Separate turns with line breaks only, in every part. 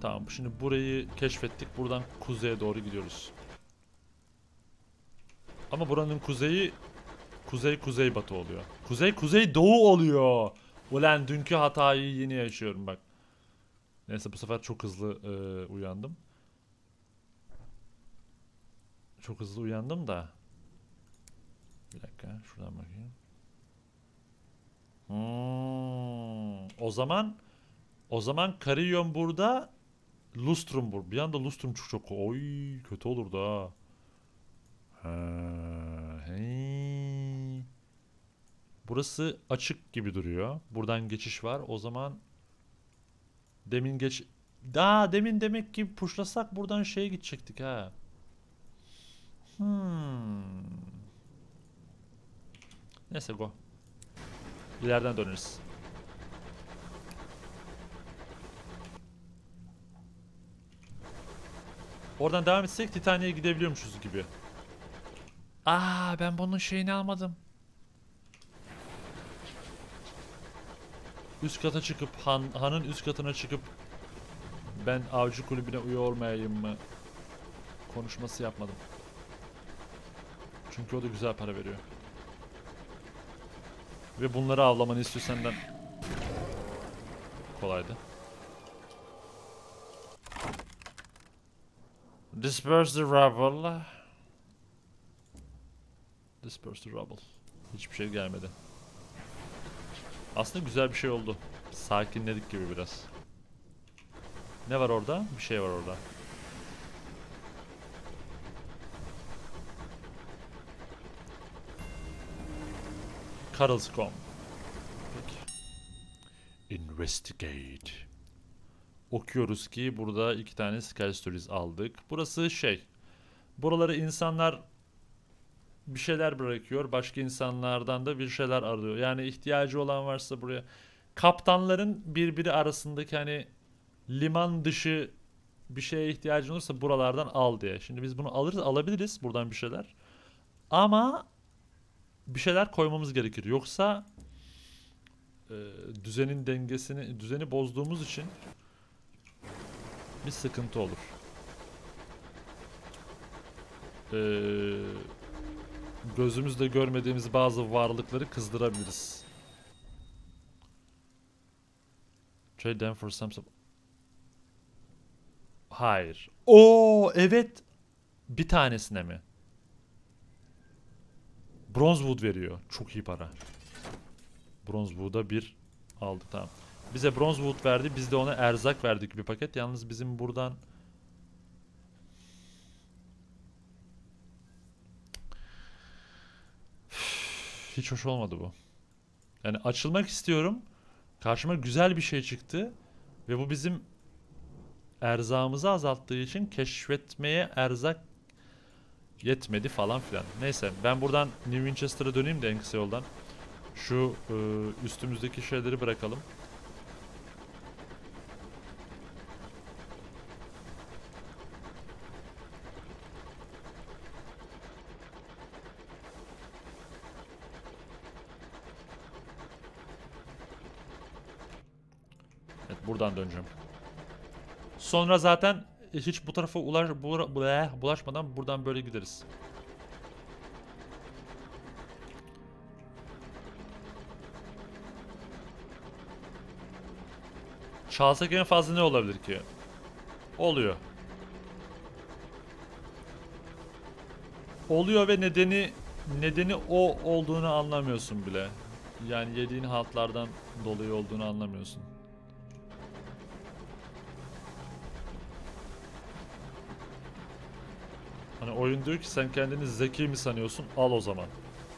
Tamam, şimdi burayı keşfettik. Buradan kuzeye doğru gidiyoruz. Ama buranın kuzeyi kuzey-kuzeybatı oluyor. Kuzey-kuzey-doğu oluyor. Ulan dünkü hatayı yine yaşıyorum bak. Neyse, bu sefer çok hızlı uyandım. Çok hızlı uyandım da. Bir dakika, şuradan bakayım. O zaman Carillon burada, Lustrum burada. Bir anda Lustrum çok oy kötü olurdu ha. Hey. Burası açık gibi duruyor. Buradan geçiş var. O zaman demin demin demek ki pushlasak buradan şeye gidecektik ha. Neyse, go. İleriden döneriz. Oradan devam etsek Titania'ya gidebiliyormuşuz gibi. Ben bunun şeyini almadım. Üst kata çıkıp hanın üst katına çıkıp ben avcı kulübüne üye olmayayım mı konuşması yapmadım. Çünkü o da güzel para veriyor. Ve bunları avlamanı istiyor senden. Kolaydı. Disperse the rubble. Disperse the rubble. Hiçbir şey gelmedi. Aslında güzel bir şey oldu. Sakinledik gibi biraz. Ne var orada? Bir şey var orada. Carlscom. Peki. Investigate. Okuyoruz ki burada 2 tane Sky Stories aldık. Burası buraları insanlar bir şeyler bırakıyor. Başka insanlardan da bir şeyler arıyor. Yani ihtiyacı olan varsa buraya. Kaptanların birbiri arasındaki hani liman dışı bir şeye ihtiyacın olursa buralardan al diye. Şimdi biz bunu alabiliriz buradan bir şeyler. Ama bir şeyler koymamız gerekir. Yoksa düzeni bozduğumuz için bir sıkıntı olur. Gözümüzle görmediğimiz bazı varlıkları kızdırabiliriz. Trade them for some... Hayır. Evet. Bir tanesine mi? Bronzewood veriyor. Çok iyi para. Bronzewood'a bir aldık, tamam. Bize Bronzewood verdi. Biz de ona erzak verdik bir paket. Yalnız bizim buradan... Hiç hoş olmadı bu. Yani açılmak istiyorum. Karşıma güzel bir şey çıktı. Ve bu bizim erzağımızı azalttığı için keşfetmeye erzak yetmedi falan filan. Neyse, ben buradan New Winchester'a döneyim de en kısa yoldan. Şu üstümüzdeki şeyleri bırakalım. Evet, buradan döneceğim. Sonra zaten hiç bu tarafa bulaşmadan buradan böyle gideriz. Çalsak en fazla ne olabilir ki? Oluyor. Oluyor ve nedeni o olduğunu anlamıyorsun bile. Yani yediğin haltlardan dolayı olduğunu anlamıyorsun. Hani oyun diyor ki sen kendini zeki mi sanıyorsun? Al o zaman.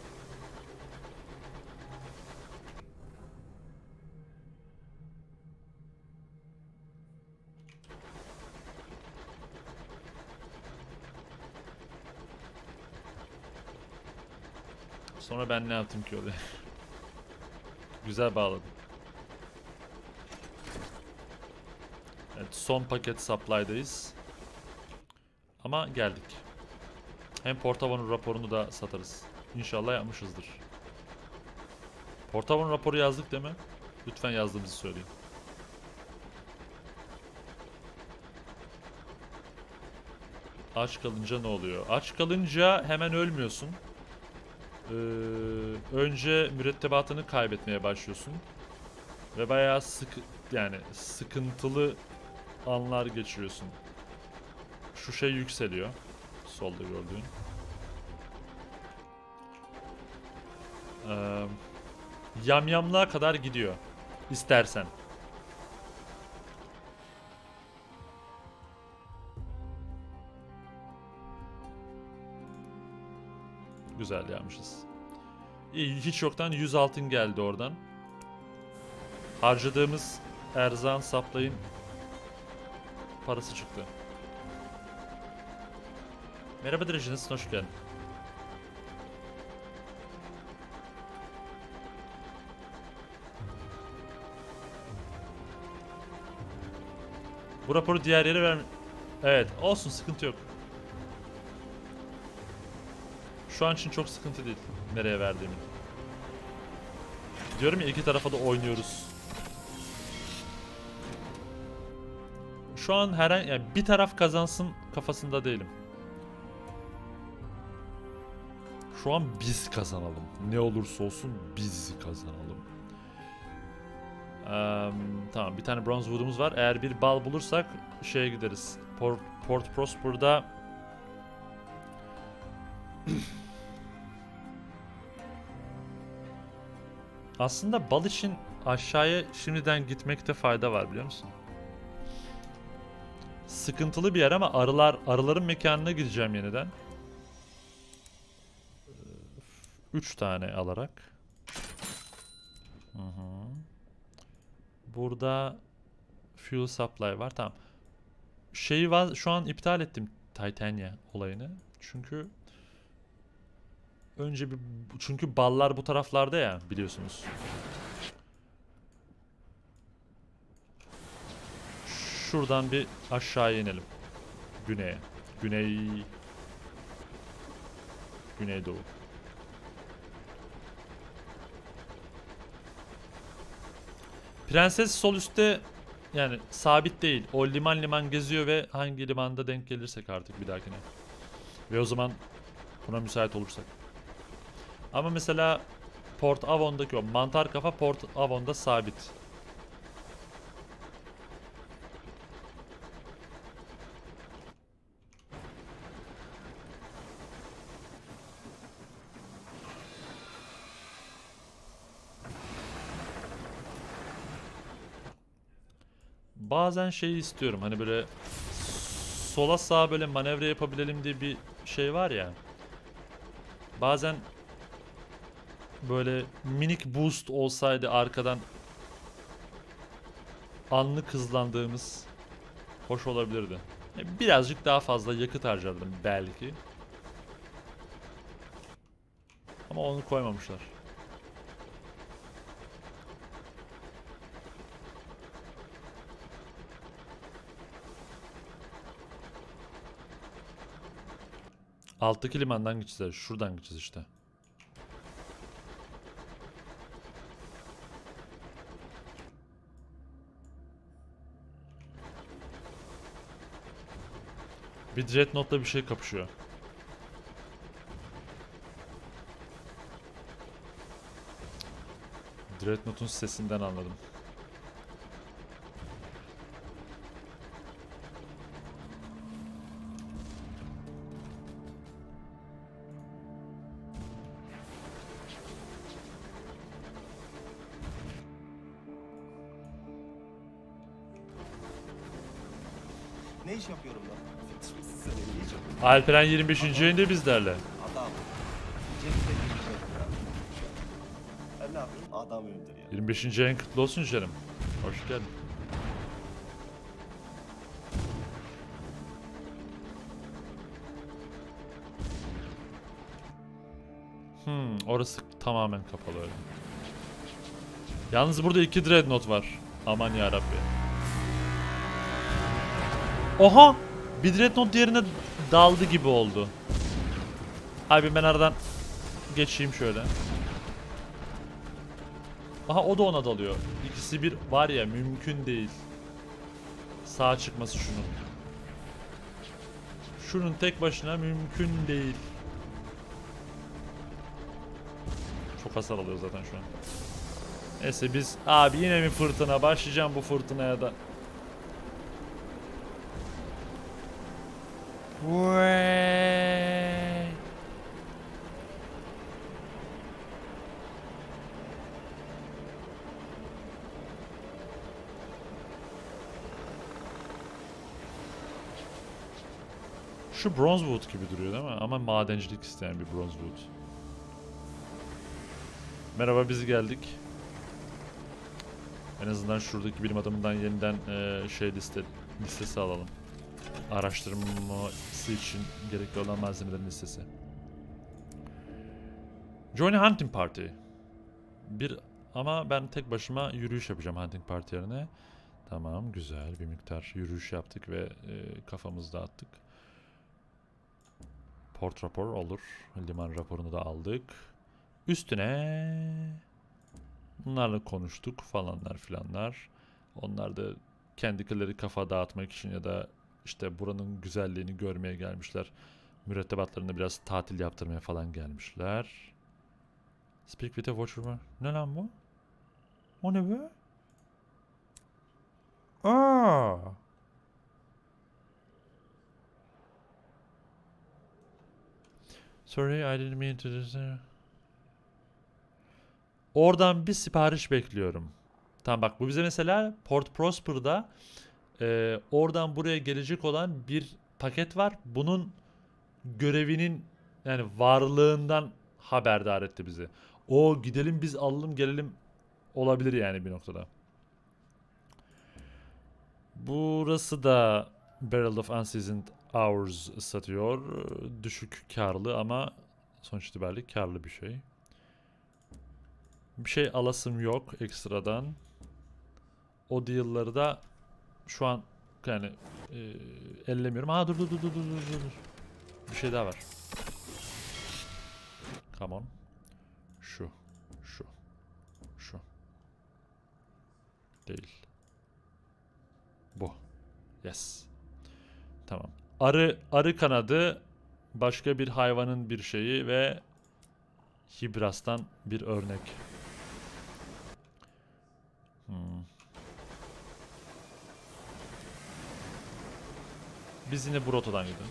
Sonra ben ne yaptım ki oraya? Güzel bağladım. Evet, son paket supply'dayız. Ama geldik. Hem Portavo'nun raporunu da satarız. İnşallah yapmışızdır. Portavo'nun raporu yazdık değil mi? Lütfen yazdığımızı söyleyin. Aç kalınca ne oluyor? Aç kalınca hemen ölmüyorsun. Önce mürettebatını kaybetmeye başlıyorsun. Ve bayağı sıkıntılı anlar geçiriyorsun. Şu şey yükseliyor. Solda gördüğün. Yamyamlığa kadar gidiyor. İstersen. Güzel yapmışız. İyi, hiç yoktan 100 altın geldi oradan. Harcadığımız erzağın saplayın parası çıktı. Merhaba Dirijiniz, hoş geldin. Bu raporu diğer yere ver. Evet, olsun, sıkıntı yok. Şu an için çok sıkıntı değil nereye verdiğimi. Diyorum ya, iki tarafa da oynuyoruz. Şu an yani bir taraf kazansın kafasında değilim. Şu an biz kazanalım. Ne olursa olsun biz kazanalım. Tamam, bir tane bronze wood'umuz var. Eğer bir bal bulursak şeye gideriz. Port Prosper'da aslında bal için aşağıya şimdiden gitmekte fayda var, biliyor musun? Sıkıntılı bir yer ama arıların mekanına gideceğim yeniden. 3 tane alarak. Burada fuel supply var. Tamam. Şeyi var, şu an iptal ettim Titania olayını. Çünkü ballar bu taraflarda ya, biliyorsunuz. Şuradan bir aşağıya inelim. Güneye. Güneydoğu. Prenses sol üstte, yani sabit değil. O liman geziyor ve hangi limanda denk gelirsek artık bir dahakine. Ve o zaman buna müsait olursak. Ama mesela Port Avon'daki o mantar kafa Port Avon'da sabit. Bazen şeyi istiyorum, hani böyle sola sağa böyle manevra yapabilelim diye bir şey var ya. Bazen böyle minik boost olsaydı arkadan anlık hızlandığımız hoş olabilirdi. Birazcık daha fazla yakıt harcardım belki. Ama onu koymamışlar. Alttaki limandan gideceğiz. Şuradan gideceğiz işte. Bir Dreadnought'la bir şey kapışıyor. Dreadnought'un sesinden anladım.
Ne iş yapıyorum lan? Size ne iş yapıyorum?
Alperen 25. yayında bizlerle.
Adam. Cepte girecek ya. Ben ne yapıyorum? Adam öldür ya.
25. yayın kutlu olsun canım. Hoş geldin. Orası tamamen kapalı öyle. Yalnız burada 2 Dreadnought var. Aman yarabbi. Oha! Bir Dreadnought diğerine daldı gibi oldu. Abi ben aradan geçeyim şöyle. Aha, o da ona dalıyor. İkisi bir var ya, mümkün değil. Sağa çıkması şunun. Şunun tek başına mümkün değil. Çok hasar alıyor zaten şu an. Neyse biz abi yine mi fırtına? Başlayacağım bu fırtınaya da. Vay. Şu Bronzewood gibi duruyor değil mi? Ama madencilik isteyen bir Bronzewood. Merhaba, biz geldik. En azından şuradaki bilim adamından yeniden listesi alalım. Araştırması için gerekli olan malzemelerin listesi. Join a hunting party. Ama ben tek başıma yürüyüş yapacağım hunting party yerine. Tamam, güzel bir miktar yürüyüş yaptık ve kafamızı dağıttık. Port rapor olur. Liman raporunu da aldık. Üstüne bunlarla konuştuk falanlar filanlar. Onlar da kendileri kafa dağıtmak için ya da işte buranın güzelliğini görmeye gelmişler. Mürettebatlarında biraz tatil yaptırmaya falan gelmişler. Speak with a watcher. Ne lan bu? O ne be? Aa. Sorry, I didn't mean to do that. Oradan bir sipariş bekliyorum. Tamam bak, bu bize mesela Port Prosper'da oradan buraya gelecek olan bir paket var. Bunun görevinin yani varlığından haberdar etti bizi. O gidelim biz alalım gelelim olabilir yani bir noktada. Burası da Barrel of Unseasoned Hours satıyor. Düşük karlı ama sonuç itibariyle karlı bir şey. Bir şey alasım yok ekstradan. O deal'ları da şu an yani ellemiyorum. Aa dur. Bir şey daha var. Come on. Şu. Değil. Bu. Yes. Tamam. Arı kanadı, başka bir hayvanın bir şeyi ve Hibras'tan bir örnek. Biz yine bu rotadan gidelim.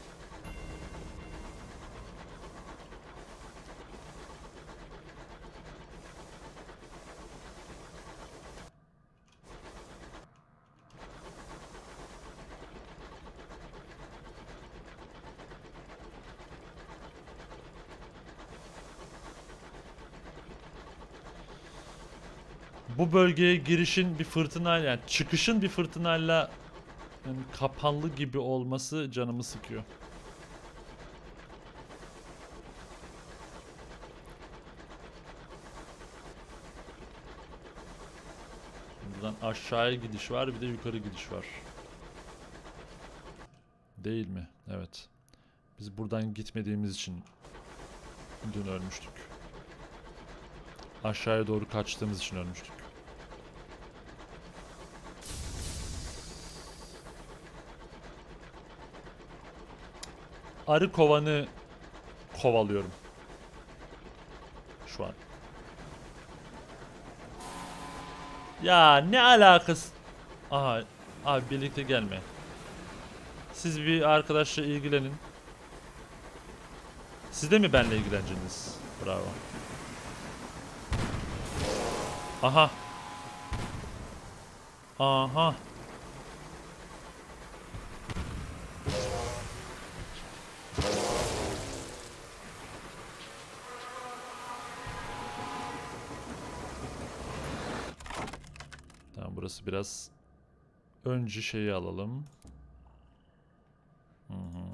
Bu bölgeye girişin bir fırtınayla, yani çıkışın bir fırtınayla yani kapanlı gibi olması canımı sıkıyor. Buradan aşağıya gidiş var, bir de yukarı gidiş var. Değil mi? Evet. Biz buradan gitmediğimiz için dün ölmüştük. Aşağıya doğru kaçtığımız için ölmüştük. Arı kovanı kovalıyorum. Şu an. Ya ne alakası? Aha, abi birlikte gelme. Siz bir arkadaşla ilgilenin. Siz de mi benimle ilgileneceksiniz? Bravo. Aha. Aha. Tamam, burası biraz önce şeyi alalım. Hı hı.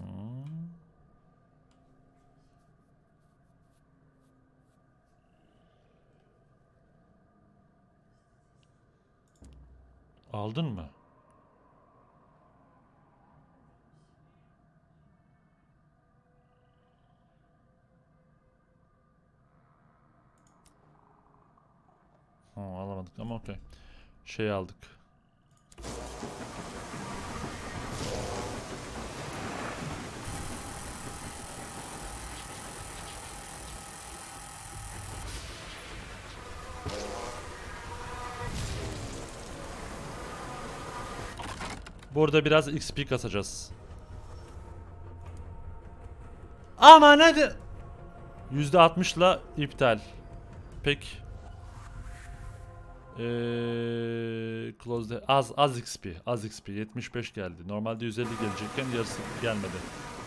Aldın mı? Alamadık ama okey. Şey aldık. Burada biraz XP kasacağız. Aman hadi. %60'la iptal. Pek. Close the az XP, az XP 75 geldi. Normalde 150 gelecekken yarısı gelmedi.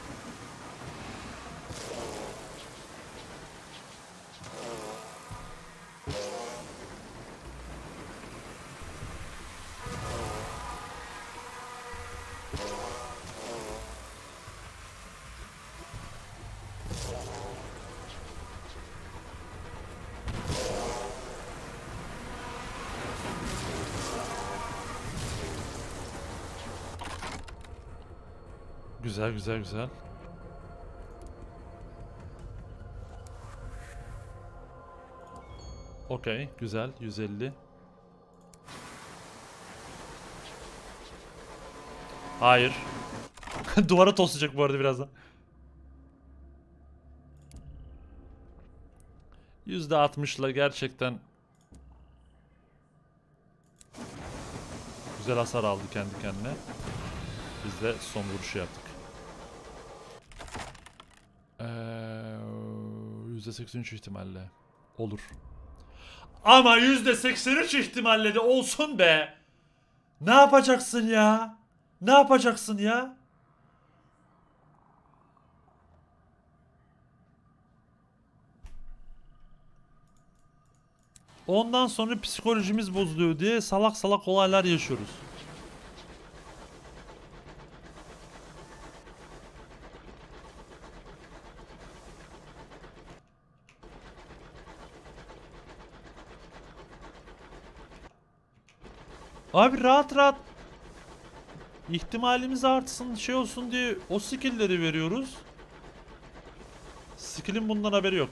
Güzel güzel güzel. Okey, güzel 150. Hayır. Duvara toslayacak bu arada birazdan. %60'la gerçekten güzel hasar aldı kendi kendine. Biz de son vuruşu yaptık. %83 ihtimalle. Olur. Ama %83 ihtimalle de olsun be. Ne yapacaksın ya? Ne yapacaksın ya? Ondan sonra psikolojimiz bozuluyor diye salak salak olaylar yaşıyoruz. Abi rahat rahat ihtimalimiz artsın şey olsun diye o skill'leri veriyoruz. Skill'in bundan haberi yok.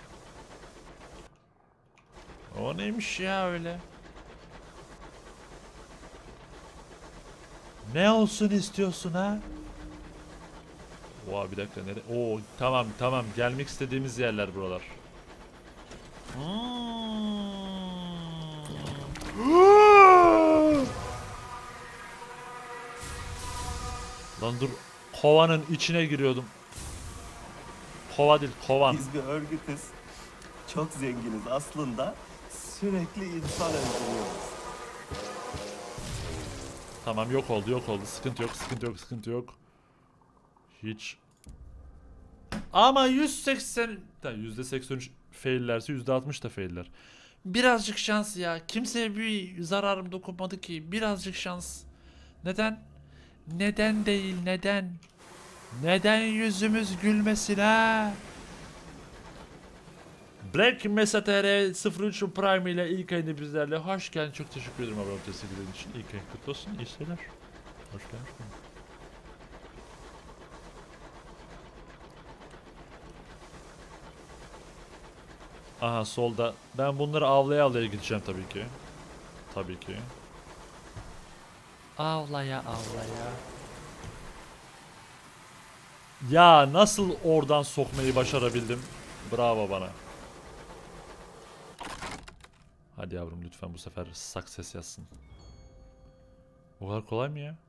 O neymiş ya öyle? Ne olsun istiyorsun ha? Oha bir dakika nere? Oo tamam tamam gelmek istediğimiz yerler buralar. Lan dur kovanın içine giriyordum. Kova değil kovan.
Biz bir örgütüz. Çok zenginiz aslında. Sürekli insan öldürüyoruz.
Tamam yok oldu yok oldu sıkıntı yok sıkıntı yok sıkıntı yok. Hiç. Ama 180 %83 faillerse %60 da failler. Birazcık şans ya. Kimseye bir zararım dokunmadı ki. Birazcık şans. Neden? Neden değil neden? Neden yüzümüz gülmesin ha? Black Mesa TR 03 Prime ile ilk ayında bizlerle hoş geldin. Çok teşekkür ederim abone olmanız için. İlk ayın kutlu olsun. İyi seyirler. Hoş geldin. Aha solda. Ben bunları avlaya avlaya gideceğim tabii ki. Tabii ki. Avlaya avlaya. Ya nasıl oradan sokmayı başarabildim? Bravo bana. Hadi yavrum lütfen bu sefer success yazsın. O kadar kolay mı ya?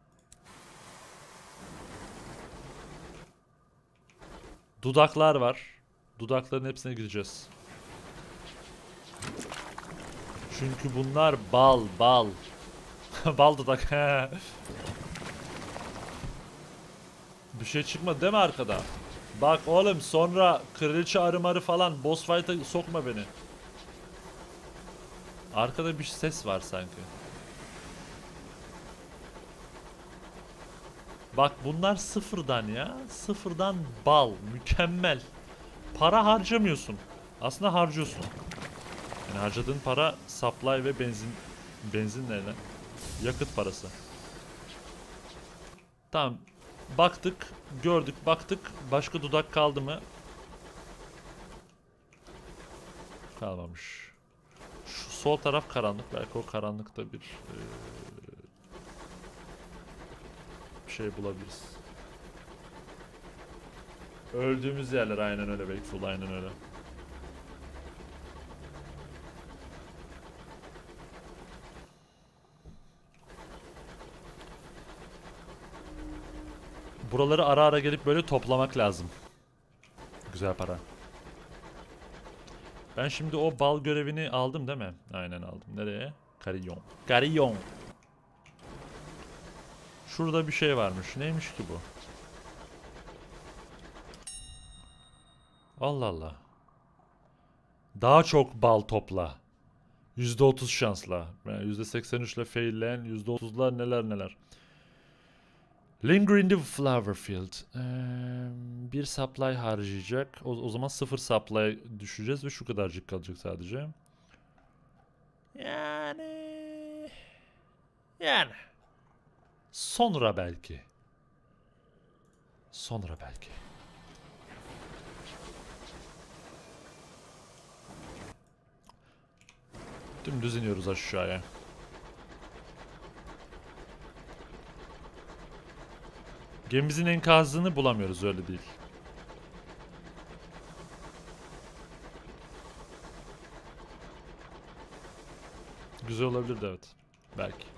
Dudaklar var. Dudakların hepsine gireceğiz. Çünkü bunlar bal bal. Bal dudak. Bir şey çıkmadı değil mi arkada? Bak oğlum sonra kraliçe arımarı falan boss fight'a sokma beni. Arkada bir ses var sanki. Bak bunlar sıfırdan ya. Sıfırdan bal. Mükemmel. Para harcamıyorsun. Aslında harcıyorsun. Yani harcadığın para supply ve benzin. Benzin ne lan? Yakıt parası. Tamam. Baktık. Gördük. Baktık. Başka dudak kaldı mı? Kalmamış. Şu sol taraf karanlık. Belki o karanlıkta bir şey bulabiliriz. Öldüğümüz yerler aynen öyle Wakeful aynen öyle. Buraları ara ara gelip böyle toplamak lazım. Güzel para. Ben şimdi o bal görevini aldım değil mi? Aynen aldım. Nereye? Carillon. Carillon. Şurada bir şey varmış. Neymiş ki bu? Allah Allah. Daha çok bal topla. %30 şansla. Yani %83 ile failleyen %30'lar neler neler. Linger in the flower field. Bir supply harcayacak. O zaman 0 supply düşeceğiz ve şu kadarcık kalacak sadece. Yani. Sonra belki. Sonra belki. Dümdüz iniyoruz aşağıya. Gemimizin enkazını bulamıyoruz, öyle değil. Güzel olabilirdi, evet. Belki.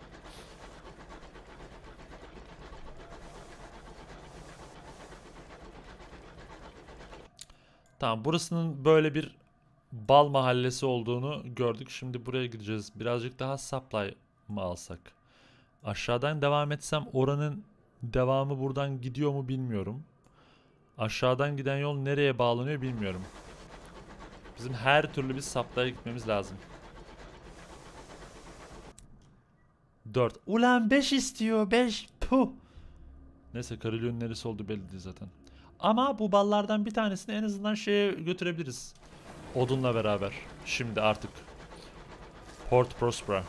Tamam, burasının böyle bir bal mahallesi olduğunu gördük. Şimdi buraya gideceğiz. Birazcık daha supply mı alsak? Aşağıdan devam etsem oranın devamı buradan gidiyor mu bilmiyorum. Aşağıdan giden yol nereye bağlanıyor bilmiyorum. Bizim her türlü bir supply'a gitmemiz lazım. 4. Ulan 5 istiyor, 5. Puh. Neyse, Carilion'un neresi oldu belli değil zaten. Ama bu ballardan bir tanesini en azından şeye götürebiliriz. Odunla beraber. Şimdi artık. Port Prospera.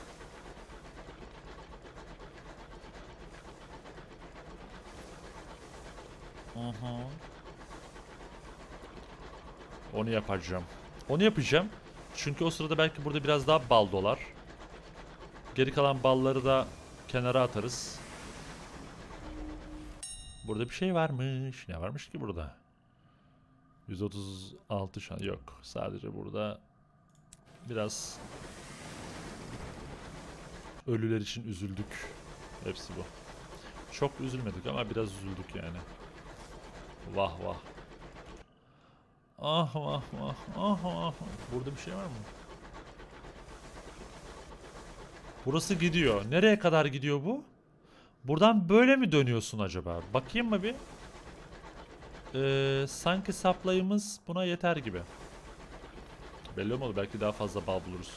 Onu yapacağım. Onu yapacağım. Çünkü o sırada belki burada biraz daha bal dolar. Geri kalan balları da kenara atarız. Burada bir şey varmış. Ne varmış ki burada? 136 şans. Yok. Sadece burada biraz ölüler için üzüldük. Hepsi bu. Çok üzülmedik ama biraz üzüldük yani. Vah vah. Ah vah vah. Ah vah. Burada bir şey var mı? Burası gidiyor. Nereye kadar gidiyor bu? Buradan böyle mi dönüyorsun acaba? Bakayım mı bir? Sanki supply'ımız buna yeter gibi. Belli olmadı. Belki daha fazla bal buluruz.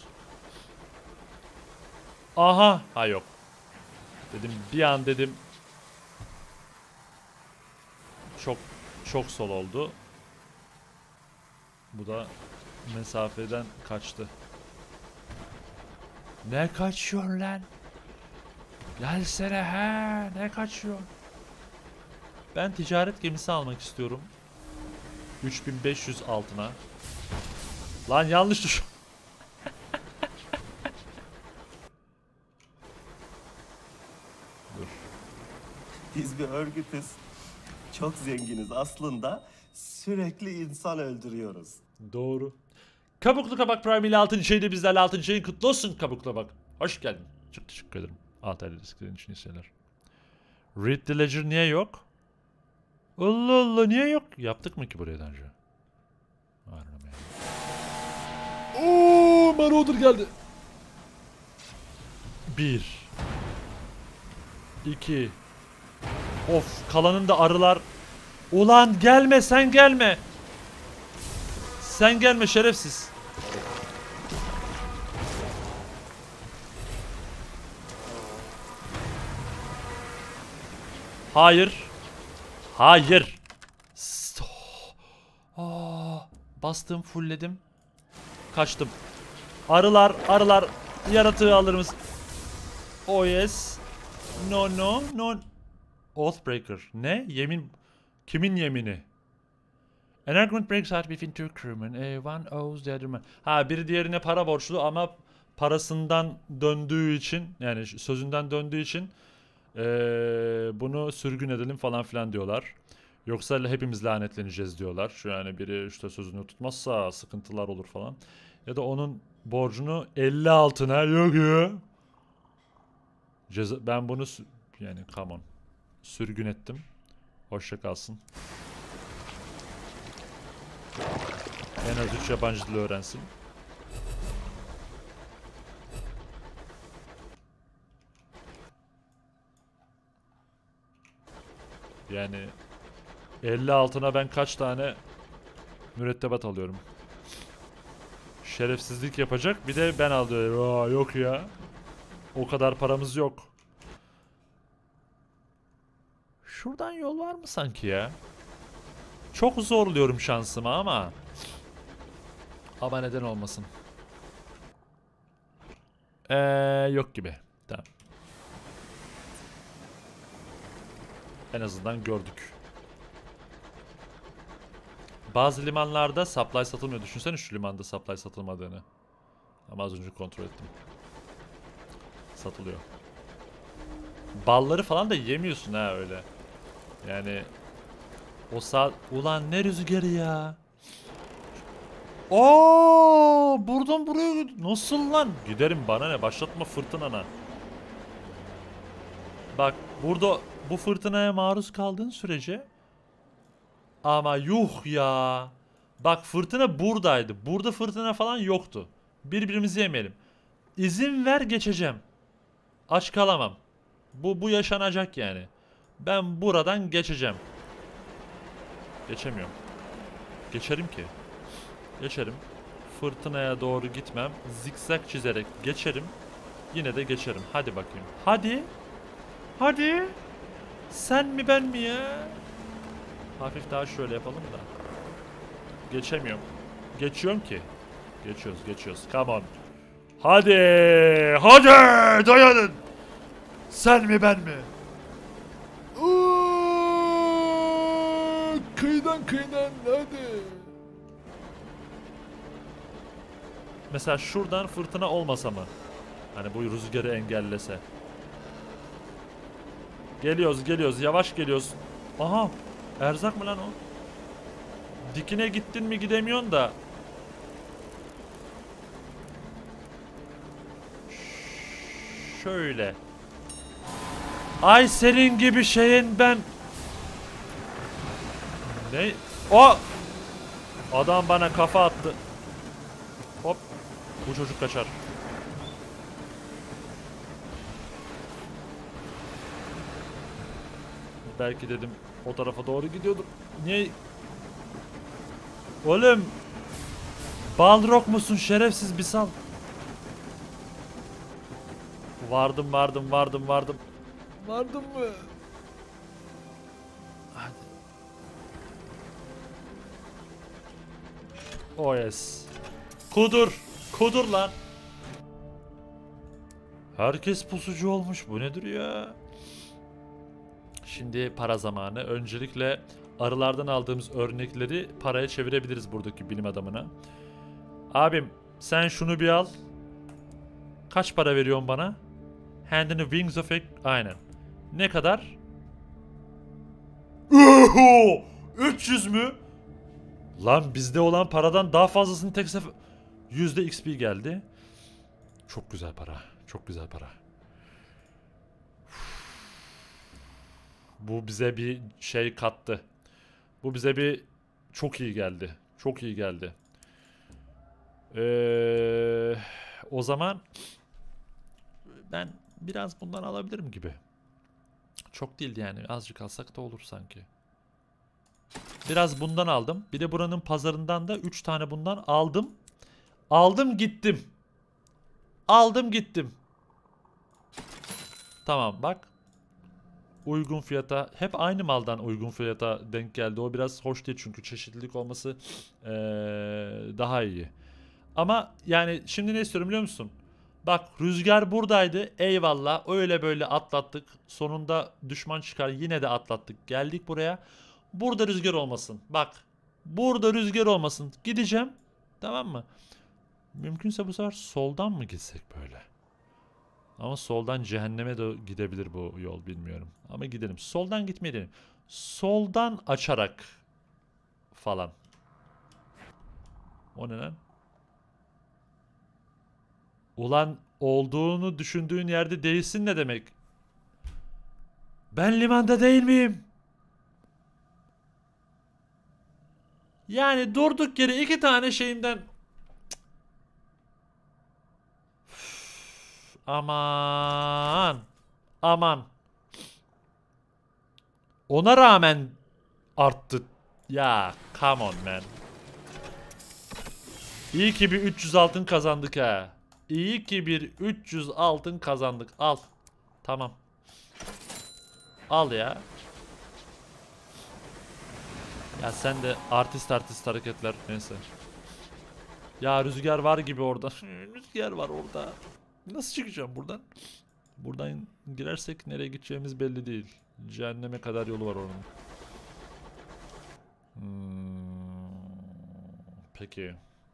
Aha. Ha yok. Dedim bir an dedim. Çok sol oldu. Bu da mesafeden kaçtı. Ne kaçıyorsun lan? Gelsene he. Ne kaçıyor? Ben ticaret gemisi almak istiyorum. 3500 altına. Lan yanlış düş. Dur.
Biz bir örgütüz. Çok zenginiz aslında. Sürekli insan öldürüyoruz.
Doğru. Kabuklu Kabak Prime ile 6. şeyde bizlerle 6. şeyin kutlu olsun Kabuklu Kabak. Hoş geldin. Çok teşekkür ederim. Antalya risklerin için iyi şeyler. Read the Ledger niye yok? Allah Allah, niye yok? Yaptık mı ki buraya daha önce? Ooo, Marauder geldi. 1 2 Of, kalanında arılar. Ulan gelme, sen gelme. Sen gelme şerefsiz. Hayır. Hayır. Bastım, fullledim. Kaçtım. Arılar. Yaratığı alır mısın? Oh yes. No. Oathbreaker. Ne? Yemin. Kimin yemini? An argument breaks out between two crewmen. One owes the other man. Ha, biri diğerine para borçlu ama parasından döndüğü için, yani sözünden döndüğü için bunu sürgün edelim falan filan diyorlar. Yoksa hepimiz lanetleneceğiz diyorlar. Şu yani biri işte sözünü tutmazsa sıkıntılar olur falan. Ya da onun borcunu 50 altına yok ya. Ben bunu yani come on. Sürgün ettim. Hoşça kalsın. En az 3 yabancı dil öğrensin. Yani 50 altına ben kaç tane mürettebat alıyorum? Şerefsizlik yapacak, bir de ben alıyorum. Aa, yok ya. O kadar paramız yok. Şuradan yol var mı sanki ya? Çok zorluyorum şansımı ama. Ama neden olmasın? Yok gibi. Tamam. En azından gördük. Bazı limanlarda supply satılmıyor. Düşünsene şu limanda supply satılmadığını. Ama az önce kontrol ettim. Satılıyor. Balları falan da yemiyorsun ha öyle. Yani o saat... Ulan ne rüzgarı ya. Oo, buradan buraya nasıl lan? Giderim, bana ne, başlatma fırtınana. Bak burada bu fırtınaya maruz kaldığın sürece, ama yuh ya. Bak fırtına buradaydı. Burada fırtına falan yoktu. Birbirimizi yemeyelim. İzin ver, geçeceğim. Aç kalamam. Bu yaşanacak yani. Ben buradan geçeceğim. Geçemiyorum. Geçerim ki. Geçerim. Fırtınaya doğru gitmem. Zikzak çizerek geçerim. Yine de geçerim. Hadi bakayım. Hadi. Hadi. Sen mi ben mi ya? Hafif daha şöyle yapalım da. Geçemiyorum. Geçiyorum ki. Geçiyoruz. Come on. Hadi. Hadi. Dayanın. Sen mi ben mi? Kıyıdan hadi. Mesela şuradan fırtına olmasa mı? Hani bu rüzgarı engellese. Geliyoruz. Yavaş geliyoruz. Aha. Erzak mı lan o? Dikine gittin mi gidemiyorsun da. Şöyle. Ay senin gibi şeyin ben. Ne? O! Adam bana kafa attı. Hop. Bu çocuk kaçar. Belki dedim o tarafa doğru gidiyordur. Niye? Oğlum. Balrog musun şerefsiz, bir sal. Vardım. Vardım mı? Hadi. Oh yes. Kudur lan. Herkes pusucu olmuş. Bu nedir ya? Şimdi para zamanı. Öncelikle arılardan aldığımız örnekleri paraya çevirebiliriz buradaki bilim adamına. Abim sen şunu bir al. Kaç para veriyorsun bana? Hand in the wings of a... Aynen. Ne kadar? 300 mü? Lan bizde olan paradan daha fazlasını tek sefer... %XP geldi. Çok güzel para. Bu bize bir şey kattı. Bu bize bir çok iyi geldi. O zaman ben biraz bundan alabilirim gibi. Çok değil yani, azıcık alsak da olur sanki. Biraz bundan aldım. Bir de buranın pazarından da 3 tane bundan aldım. Aldım gittim. Tamam bak. Uygun fiyata, hep aynı maldan uygun fiyata denk geldi. O biraz hoş değil çünkü çeşitlilik olması daha iyi. Ama yani şimdi ne istiyorum biliyor musun? Bak rüzgar buradaydı. Eyvallah. Öyle böyle atlattık. Sonunda düşman çıkar. Yine de atlattık. Geldik buraya. Burada rüzgar olmasın. Bak. Burada rüzgar olmasın. Gideceğim. Tamam mı? Mümkünse bu sefer soldan mı gitsek böyle? Ama soldan cehenneme de gidebilir bu yol, bilmiyorum. Ama gidelim. Soldan gitmeyi deneyelim. Soldan açarak falan. O ne lan? Ulan olduğunu düşündüğün yerde değilsin ne demek? Ben limanda değil miyim? Yani durduk yere 2 tane şeyimden... Aman. Aman. Ona rağmen arttı. Ya come on man. İyi ki bir 300 altın kazandık ha. İyi ki bir 300 altın kazandık. Al. Tamam. Al ya. Ya sen de artist hareketler. Neyse. Ya rüzgar var gibi orada. Rüzgar var orada. Nasıl çıkacağım buradan? Buradan girersek nereye gideceğimiz belli değil. Cehenneme kadar yolu var oranın. Peki.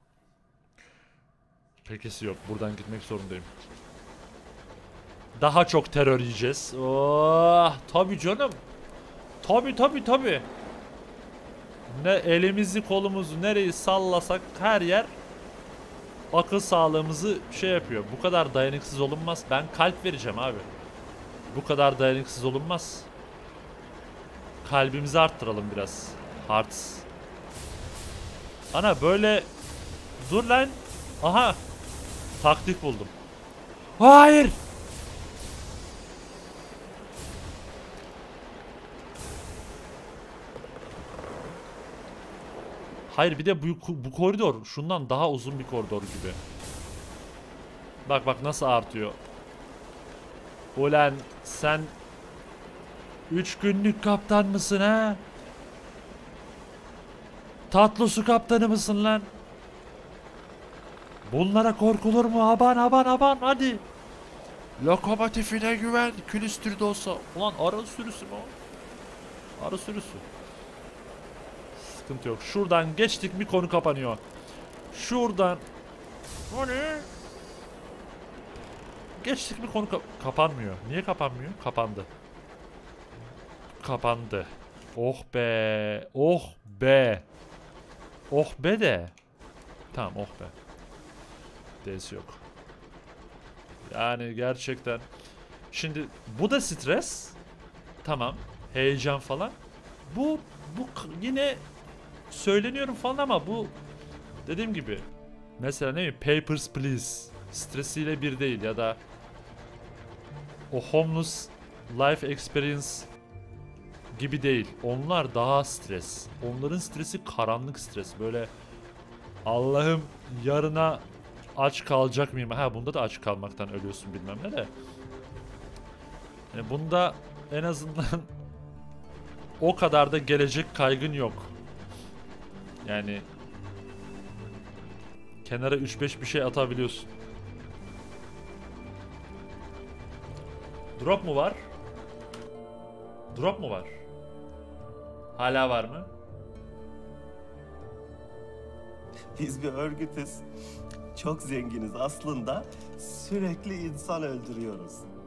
Pekisi yok. Buradan gitmek zorundayım. Daha çok terör yiyeceğiz. Oh, tabii canım. Tabii. Ne elimizi kolumuzu nereyi sallasak her yer akıl sağlığımızı şey yapıyor. Bu kadar dayanıksız olunmaz. Ben kalp vereceğim abi. Bu kadar dayanıksız olunmaz. Kalbimizi arttıralım biraz. Hearts. Ana böyle... Dur lan. Aha. Taktik buldum. Hayır. Hayır bir de bu koridor şundan daha uzun bir koridor gibi. Bak nasıl artıyor. Ulan sen 3 günlük kaptan mısın ha? Tatlı su kaptanı mısın lan? Bunlara korkulur mu? Aban hadi. Lokomotifine güven. Külüstür de olsa. Ulan arı sürüsü mü o? Arı sürüsü. Sıkıntı yok. Şuradan geçtik mi konu kapanıyor. Şuradan. O ne? Geçtik mi konu kapanmıyor. Niye kapanmıyor? Kapandı. Kapandı. Oh be. Oh be. Oh be de. Tamam oh be. D'si yok. Yani gerçekten. Şimdi bu da stres. Tamam. Heyecan falan. Bu yine söyleniyorum falan ama bu dediğim gibi mesela ne bileyim Papers, Please stresiyle bir değil ya da o Homeless Life Experience gibi değil. Onlar daha stres. Onların stresi karanlık stres. Böyle Allah'ım yarına aç kalacak mıyım? Ha bunda da aç kalmaktan ölüyorsun bilmem ne de. Yani bunda en azından o kadar da gelecek kaygın yok. Yani kenara 3-5 bir şey atabiliyorsun. Drop mu var? Drop mu var? Hala var mı?
Biz bir örgütüz. Çok zenginiz aslında. Sürekli insan öldürüyoruz.